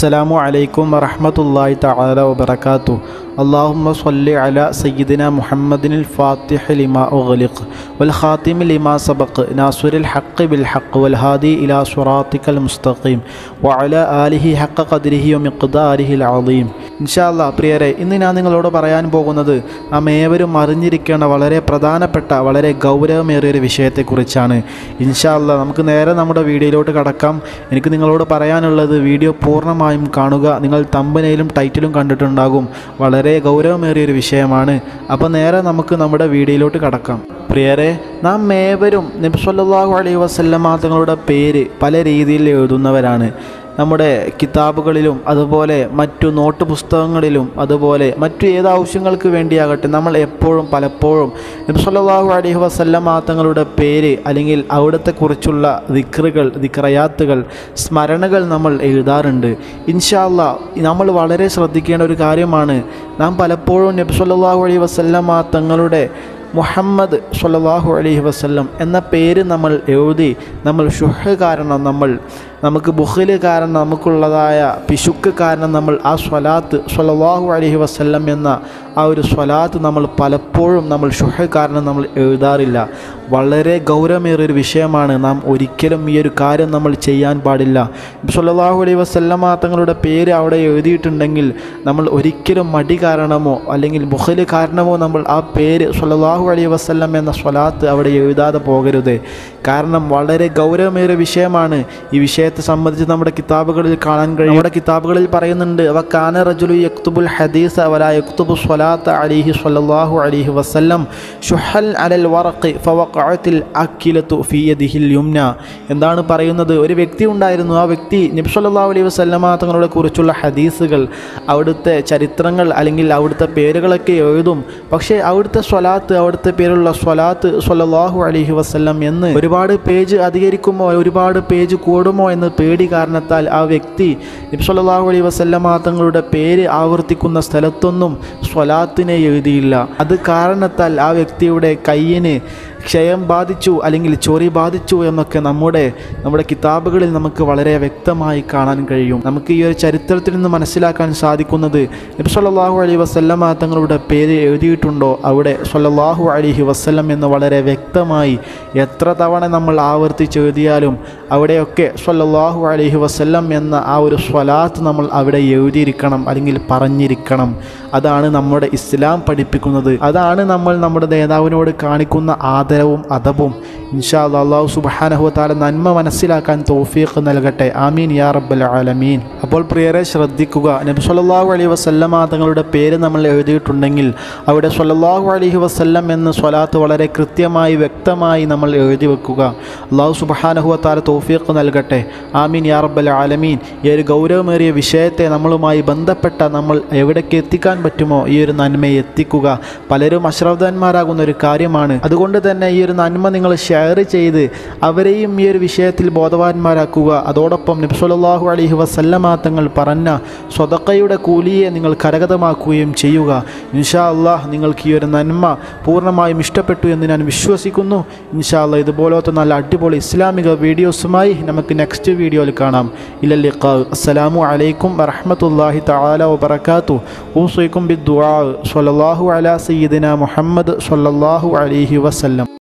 അസ്സലാമു അലൈക്കും വറഹ്മത്തുള്ളാഹി തആല വബറകാതുഹു. اللهم صل على سيدنا محمد الفاتح لما أغلق والخاتم لما سبق ناصر الحق بالحق والهادي إلى صراطك المستقيم وعلى آله حق قدره ومقداره العظيم. ഇൻഷാല്ലാ പ്രിയരെ, ഇന്ന് ഞാൻ നിങ്ങളോട് പറയാൻ പോകുന്നത് നാം ഏവരും അറിഞ്ഞിരിക്കേണ്ട വളരെ പ്രധാനപ്പെട്ട വളരെ ഗൗരവമേറിയൊരു വിഷയത്തെക്കുറിച്ചാണ്. ഇൻഷാല്ലാ നമുക്ക് നേരെ നമ്മുടെ വീഡിയോയിലോട്ട് കടക്കാം. എനിക്ക് നിങ്ങളോട് പറയാനുള്ളത് വീഡിയോ പൂർണ്ണമായും കാണുക. നിങ്ങൾ തമ്പനയിലും ടൈറ്റിലും കണ്ടിട്ടുണ്ടാകും. വളരെ ഗൗരവമേറിയൊരു വിഷയമാണ്. അപ്പോൾ നേരെ നമുക്ക് നമ്മുടെ വീഡിയോയിലോട്ട് കടക്കാം. പ്രിയരെ, നാം ഏവരും നബി സല്ലല്ലാഹു അലൈഹി വസല്ലമ തങ്ങളുടെ പേര് പല രീതിയിൽ എഴുതുന്നവരാണ്. നമ്മുടെ കിതാബുകളിലും അതുപോലെ മറ്റു നോട്ട് പുസ്തകങ്ങളിലും അതുപോലെ മറ്റു ഏത് ആവശ്യങ്ങൾക്ക് വേണ്ടിയാകട്ടെ നമ്മൾ എപ്പോഴും പലപ്പോഴും നബി സല്ലല്ലാഹു അലൈഹി വസല്ലമ തങ്ങളുടെ പേര് അല്ലെങ്കിൽ അവിടുത്തെ കുറിച്ചുള്ള ദിക്റയാത്തുകൾ സ്മരണകൾ നമ്മൾ എഴുതാറുണ്ട്. ഇൻഷാ അല്ലാഹ് നമ്മൾ വളരെ ശ്രദ്ധിക്കേണ്ട ഒരു കാര്യമാണ്. നാം പലപ്പോഴും നബി സല്ലല്ലാഹു അലൈഹി വസല്ലമ തങ്ങളുടെ മുഹമ്മദ് സ്വല്ലല്ലാഹു അലൈഹി വസല്ലം എന്ന പേര് നമ്മൾ എഴുതി നമ്മൾ ഷുഹ് കാരണം നമുക്ക് ബുഖില് കാരണം നമുക്കുള്ളതായ പിശുക്ക് കാരണം നമ്മൾ ആ സ്വലാത്ത് സ്വല്ലല്ലാഹു അലൈഹി വസല്ലം എന്ന ആ ഒരു സ്വലാത്ത് നമ്മൾ പലപ്പോഴും നമ്മൾ ഷുഹ് കാരണം നമ്മൾ എഴുതാറില്ല. വളരെ ഗൗരവമേറിയൊരു വിഷയമാണ്. നാം ഒരിക്കലും ഈ ഒരു കാര്യം നമ്മൾ ചെയ്യാൻ പാടില്ല. സ്വല്ലല്ലാഹു അലൈഹി വസല്ലമ തങ്ങളുടെ പേര് അവിടെ എഴുതിയിട്ടുണ്ടെങ്കിൽ നമ്മൾ ഒരിക്കലും മടി കാരണമോ അല്ലെങ്കിൽ ബുഖില് കാരണമോ നമ്മൾ ആ പേര് സ്വല്ലല്ലാഹു അലൈഹി വസല്ലം എന്ന സ്വലാത്ത് അവിടെ എഴുതാതെ പോകരുത്. കാരണം വളരെ ഗൗരവമേറിയ വിഷയമാണ്. ഈ വിഷയത്തെ സംബന്ധിച്ച് നമ്മുടെ കിതാബുകളിൽ കാണാൻ കഴിയും. നമ്മുടെ കിതാബുകളിൽ പറയുന്നുണ്ട്, വകാന റജുലു യക്തുബുൽ ഹദീസ വലാ യക്തുബു സ്വലാത്ത അലൈഹി സ്വല്ലല്ലാഹു അലൈഹി വസല്ലം ശുഹൽ അലൽ വറഖി ഫവഖഅത്തിൽ അക്കിലതു ഫീ യദിഹിൽ യുംന. എന്താണ് പറയുന്നത്? ഒരു വ്യക്തി ഉണ്ടായിരുന്നു. ആ വ്യക്തി നബി സല്ലല്ലാഹു അലൈഹി വസല്ലമ തങ്ങളെ കുറിച്ചുള്ള ഹദീസുകൾ, അവിടുത്തെ ചരിത്രങ്ങൾ അല്ലെങ്കിൽ അവിടുത്തെ പേരുകളൊക്കെ എഴുതും. പക്ഷേ അവിടുത്തെ സ്വലാത്ത്, അവിടുത്തെ പേരുള്ള സ്വലാത്ത് സ്വല്ലല്ലാഹു അലൈഹി വസല്ലം എന്ന് ഒരുപാട് പേജ് അധികരിക്കുമോ, ഒരുപാട് പേജ് കൂടുമോ എന്ന് പേടി കാരണത്താൽ ആ വ്യക്തി നബി സല്ലല്ലാഹു അലൈഹി വസല്ലമ തങ്ങളുടെ പേര് ആവർത്തിക്കുന്ന സ്ഥലത്തൊന്നും സ്വലാത്തിനെ എഴുതിയില്ല. അത് കാരണത്താൽ ആ വ്യക്തിയുടെ കയ്യിന് ക്ഷയം ബാധിച്ചു അല്ലെങ്കിൽ ചൊറി ബാധിച്ചു എന്നൊക്കെ നമ്മുടെ കിതാബുകളിൽ നമുക്ക് വളരെ വ്യക്തമായി കാണാൻ കഴിയും. നമുക്ക് ഈ ഒരു ചരിത്രത്തിൽ നിന്ന് മനസ്സിലാക്കാൻ സാധിക്കുന്നത്, നബി സല്ലല്ലാഹു അലൈഹി വസല്ലമ തങ്ങളുടെ പേര് എഴുതിയിട്ടുണ്ടോ അവിടെ സ്വല്ലല്ലാഹു അലൈഹി വസല്ലം എന്ന് വളരെ വ്യക്തമായി എത്ര തവണ നമ്മൾ ആവർത്തിച്ചെഴുതിയാലും അവിടെയൊക്കെ സ്വല്ലല്ലാഹു അലൈഹി വസല്ലം എന്ന ആ ഒരു സ്വലാത്ത് നമ്മൾ അവിടെ എഴുതിയിരിക്കണം അല്ലെങ്കിൽ പറഞ്ഞിരിക്കണം. അതാണ് നമ്മുടെ ഇസ്ലാം പഠിപ്പിക്കുന്നത്. അതാണ് നമ്മൾ നമ്മുടെ നേതാവിനോട് കാണിക്കുന്ന ആദരവും അദബും. ഇൻഷാ അല്ലാഹ് അല്ലാഹു സുബ്ഹാനഹു വ തആല നന്മ മനസ്സിലാക്കാൻ തൗഫീഖ് നൽകട്ടെ. ആമീൻ യാ റബ്ബൽ ആലമീൻ. അപ്പോൾ പ്രിയരെ ശ്രദ്ധിക്കുക, നബി സല്ലല്ലാഹു അലൈഹി വസല്ലമ തങ്ങളുടെ പേര് നമ്മൾ എഴുതിയിട്ടുണ്ടെങ്കിൽ അവിടെ സ്വല്ലല്ലാഹു അലൈഹി വസല്ലം എന്ന സ്വലാത്ത് വളരെ കൃത്യമായി വ്യക്തമായി നമ്മൾ എഴുതി വെക്കുക. അല്ലാഹു സുബ്ഹാനഹു വ തആല തൗഫീഖ് നൽകട്ടെ. ആമീൻ യാ റബ്ബൽ ആലമീൻ. ഈ ഒരു ഗൗരവമേറിയ വിഷയത്തെ നമ്മളുമായി ബന്ധപ്പെട്ട നമ്മൾ എവിടേക്ക് എത്തിക്കാൻ പറ്റുമോ ഈ ഒരു നന്മയെ എത്തിക്കുക. പലരും അശ്രദ്ധന്മാരാകുന്ന ഒരു കാര്യമാണ്. അതുകൊണ്ട് തന്നെ ഈ ഒരു നന്മ നിങ്ങൾ ഷെയർ ചെയ്ത് അവരെയും ഈ ഒരു വിഷയത്തിൽ ബോധവാന്മാരാക്കുക. അതോടൊപ്പം നബി സല്ലല്ലാഹു അലൈഹി വസല്ലമ തങ്ങൾ പറഞ്ഞ സ്വതക്കയുടെ കൂലിയെ നിങ്ങൾ കരഗതമാക്കുകയും ചെയ്യുക. ഇൻഷാ അല്ലാഹ് നിങ്ങൾക്ക് ഈ ഒരു നന്മ പൂർണ്ണമായും ഇഷ്ടപ്പെട്ടു എന്ന് ഞാൻ വിശ്വസിക്കുന്നു. ഇൻഷാ അല്ലാഹ് ഇതുപോലത്തെ നല്ല അടിപൊളി ഇസ്ലാമിക വീഡിയോസുമായി നമുക്ക് നെക്സ്റ്റ് വീഡിയോയിൽ കാണാം. ഇലൽ ലിഖാ. അസ്സലാമു അലൈക്കും വറഹ്മത്തുള്ളാഹി തആല വബറകാതുഹു. ഊസിക്കും ബിദ്ദുആ. സ്വല്ലല്ലാഹു അലാ സയ്യിദിനാ മുഹമ്മദ് സ്വല്ലല്ലാഹു അലൈഹി വസല്ലം.